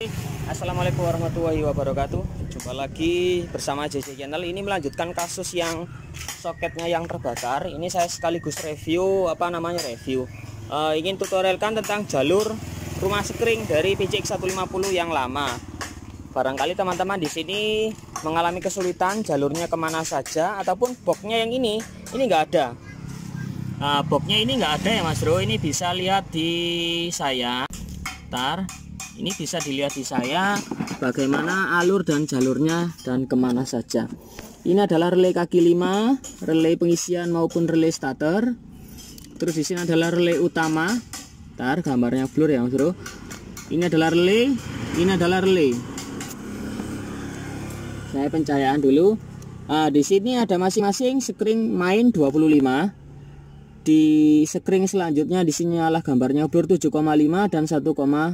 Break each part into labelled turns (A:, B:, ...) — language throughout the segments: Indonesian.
A: Assalamualaikum warahmatullahi wabarakatuh. Jumpa lagi bersama JJ Channel. Ini melanjutkan kasus yang soketnya yang terbakar. Ini saya sekaligus review ingin tutorialkan tentang jalur rumah skring dari PCX 150 yang lama. Barangkali teman-teman di sini mengalami kesulitan jalurnya kemana saja, ataupun boxnya yang ini nggak ada. Boxnya ini nggak ada ya Mas Bro. Ini bisa lihat di saya. Ini bisa dilihat di saya bagaimana alur dan jalurnya dan kemana saja. Ini adalah relay kaki 5, relay pengisian maupun relay starter. Terus di sini adalah relay utama. Gambarnya blur ya Mas Bro. Ini adalah relay, ini adalah relay. Saya pencahayaan dulu. Di sini ada masing-masing skring main 25. Di skring selanjutnya di sini adalah gambarnya blur 7,5 dan 1,15.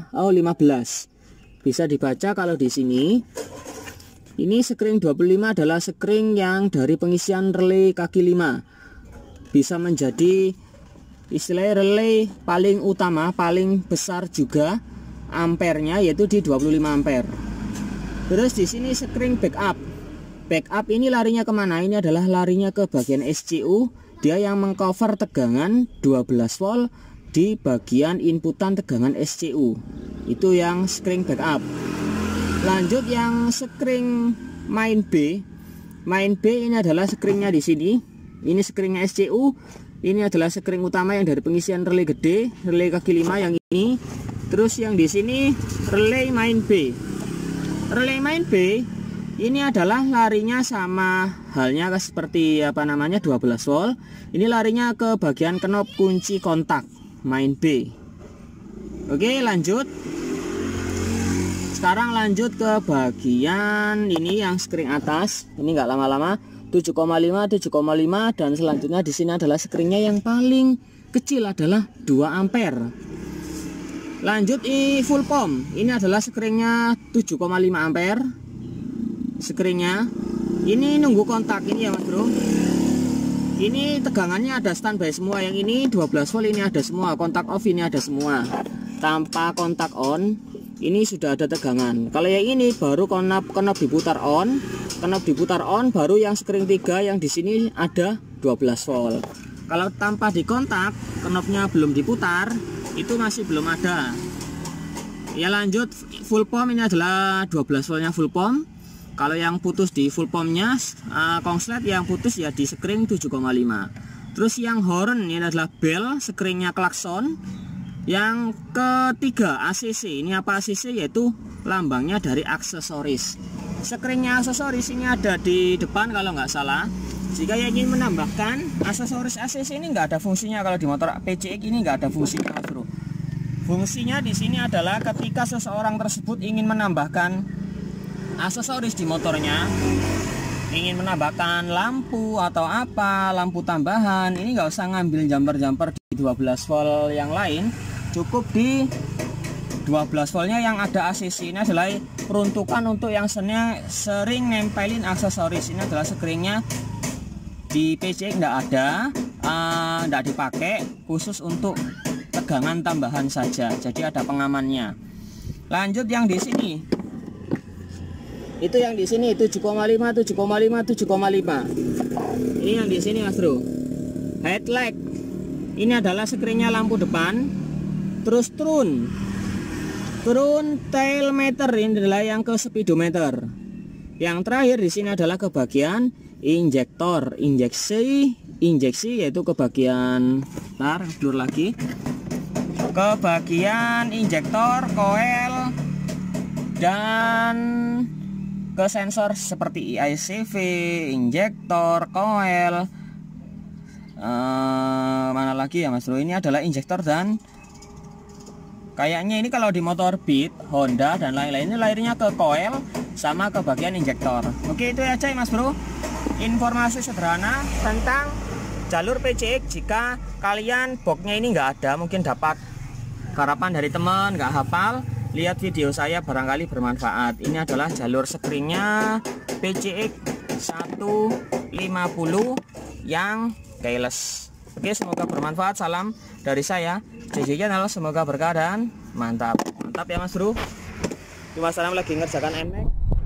A: Bisa dibaca kalau di sini. Ini skring 25 adalah skring yang dari pengisian relay kaki 5. Bisa menjadi istilah relay paling utama, paling besar juga ampernya, yaitu di 25 ampere. Terus di sini skring backup. Backup ini larinya kemana? Ini adalah larinya ke bagian SCU. Dia yang mengcover tegangan 12 volt di bagian inputan tegangan SCU. Itu yang skring backup. Lanjut yang skring main B. Main B ini adalah skringnya di sini. Ini skringnya SCU. Ini adalah skring utama yang dari pengisian relay gede, relay kaki 5 yang ini. Terus yang di sini relay main B. Relay main B ini adalah larinya sama halnya seperti 12 volt. Ini larinya ke bagian knop kunci kontak main B. Oke, lanjut. Sekarang lanjut ke bagian ini yang skring atas. Ini enggak lama-lama, 7,5 dan selanjutnya di sini adalah skringnya yang paling kecil adalah 2 ampere. Lanjut full pump. Ini adalah skringnya 7,5 ampere. Skringnya ini nunggu kontak ini ya Mas Bro. Ini tegangannya ada standby semua. Yang ini 12 volt, ini ada semua. Kontak off ini ada semua. Tanpa kontak on ini sudah ada tegangan. Kalau yang ini baru knop diputar on. Knop diputar on baru yang skring 3 yang di sini ada 12 volt. Kalau tanpa dikontak, knopnya belum diputar, itu masih belum ada. Ya lanjut full pump, ini adalah 12 voltnya full pump. Kalau yang putus di full pumpnya, konslet yang putus ya di skring 7,5. Terus yang horn ini adalah bell, skringnya klakson. Yang ketiga ACC. Ini apa ACC? Yaitu lambangnya dari aksesoris. Skringnya aksesoris ini ada di depan kalau nggak salah. Jika yang ingin menambahkan aksesoris ACC ini nggak ada fungsinya. Kalau di motor PCX ini nggak ada fungsinya Mas Bro. Fungsinya di sini adalah ketika seseorang tersebut ingin menambahkan aksesoris di motornya, ingin menambahkan lampu atau apa, lampu tambahan, ini nggak usah ngambil jumper di 12 volt yang lain, cukup di 12 voltnya yang ada ACC. Ini adalah peruntukan untuk yang sering nempelin aksesoris. Ini adalah skringnya di PCX nggak ada, nggak dipakai, khusus untuk tegangan tambahan saja, jadi ada pengamannya. Lanjut yang di sini. Itu yang di sini 7,5. Ini yang di sini Mas Bro. Headlight. Ini adalah skringnya lampu depan. Terus turun tail meter, ini adalah yang ke speedometer. Yang terakhir di sini adalah ke bagian injektor, injeksi yaitu ke bagian blur lagi. Ke bagian injektor, koil dan ke sensor seperti ICV, injektor, koil, mana lagi ya Mas Bro. Ini adalah injektor dan kayaknya ini kalau di motor Beat, Honda dan lain-lainnya lahirnya ke koil sama ke bagian injektor. Oke, itu aja ya Mas Bro, informasi sederhana tentang jalur PCX. Jika kalian boxnya ini nggak ada, mungkin dapat harapan dari teman nggak hafal, lihat video saya barangkali bermanfaat. Ini adalah jalur skringnya PCX 150 yang keyless. Oke, semoga bermanfaat. Salam dari saya JJ Channel, semoga berkah dan mantap ya Mas Bro. Mas Salam lagi ngerjakan NMAX.